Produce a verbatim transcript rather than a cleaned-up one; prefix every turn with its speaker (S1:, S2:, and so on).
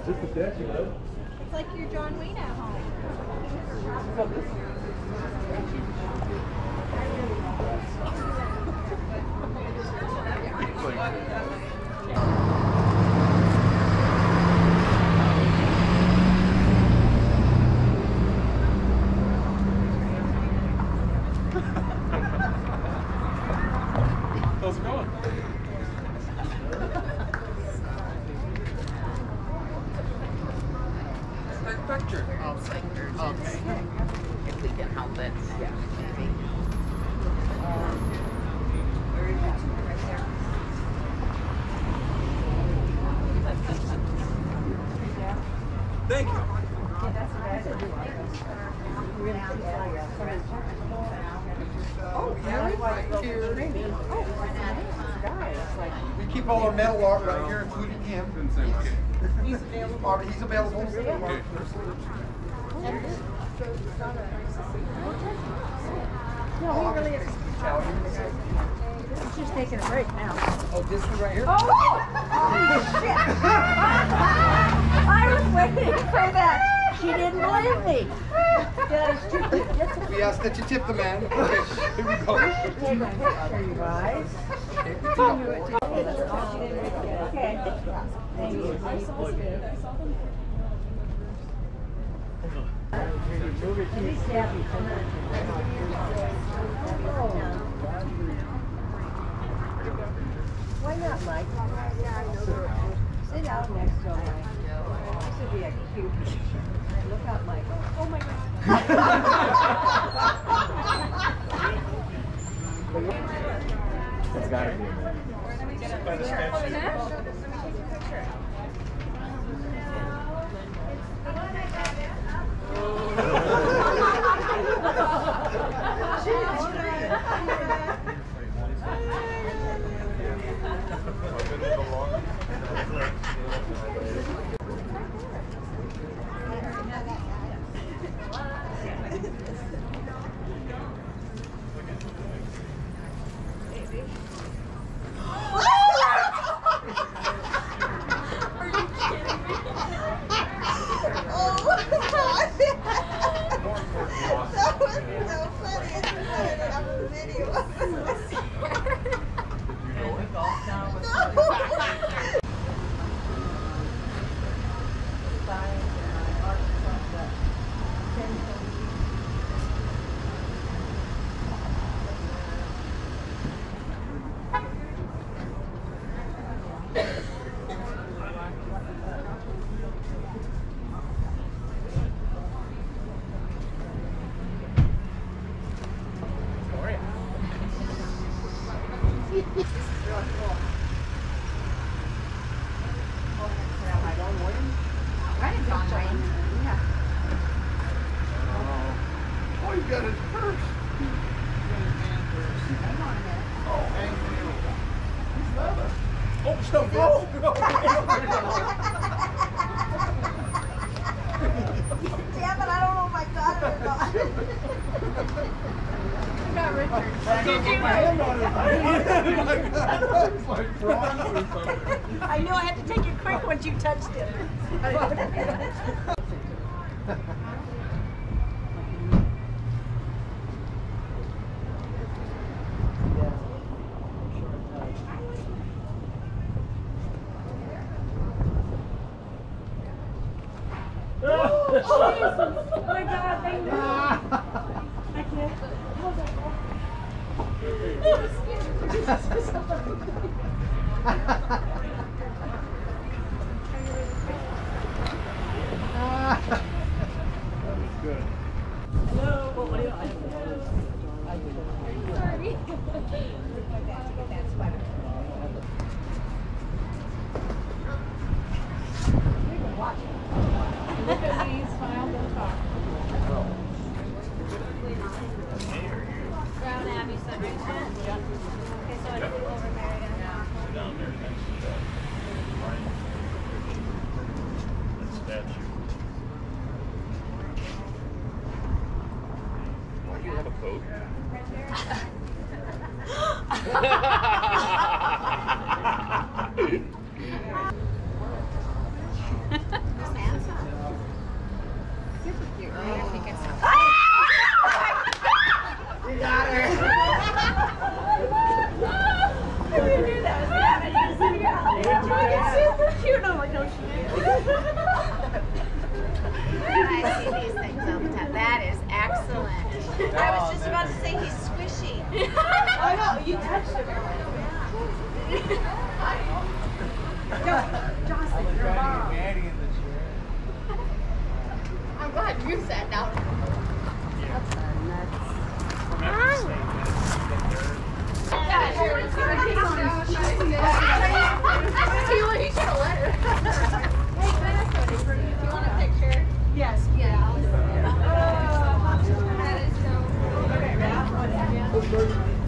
S1: It's like you're John Wayne at home.
S2: How's it going? Picture.
S3: Oh, pictures. Okay. If we can help it. Yeah. Maybe.
S2: Thank you.
S3: Oh, yeah. Right here.
S4: We keep all our metal art right here, including him.
S1: He's available.
S4: Or he's available.
S2: Okay.
S1: No, he really is. He's just taking a break now.
S4: Oh, this one right here?
S1: Oh! Holy shit! I was waiting for that. She didn't believe me. That is too.
S4: We asked that you tip the man. Okay, here we go.
S1: Take a picture, you guys. Okay. Thank you. Why not, Mike? Sit out next to him, Mike. This would be a cute. Look out, Mike. Oh my God.
S4: It's gotta be.
S2: By the statue.
S4: Oh, you got his purse. Oh, stuff. Oh,
S1: Damn it, I don't know if I got it or not. I got Richard. Did you? I knew I had to take it quick once you touched it. Oh, Jesus. Oh my God, thank you. I can't. How's that going? Oh, excuse
S4: that was good.
S1: Hello. Well, what do you I have to Sorry. Look like that to get that sweater. You can watch it. Look at me, smile, don't talk. Brown Abbey said right there? Yeah. Okay, so I flew over Meriden. Yeah.
S2: Down there next to that. That statue. Why do you have a coat?
S1: Right there. Jocelyn, you're a mom.
S3: I'm glad you sat down. Yeah, sure. He should have let her. Hey, can I ask you, do you want a picture?
S1: Yes.
S3: Yeah, I'll do it.
S1: That is so. Okay,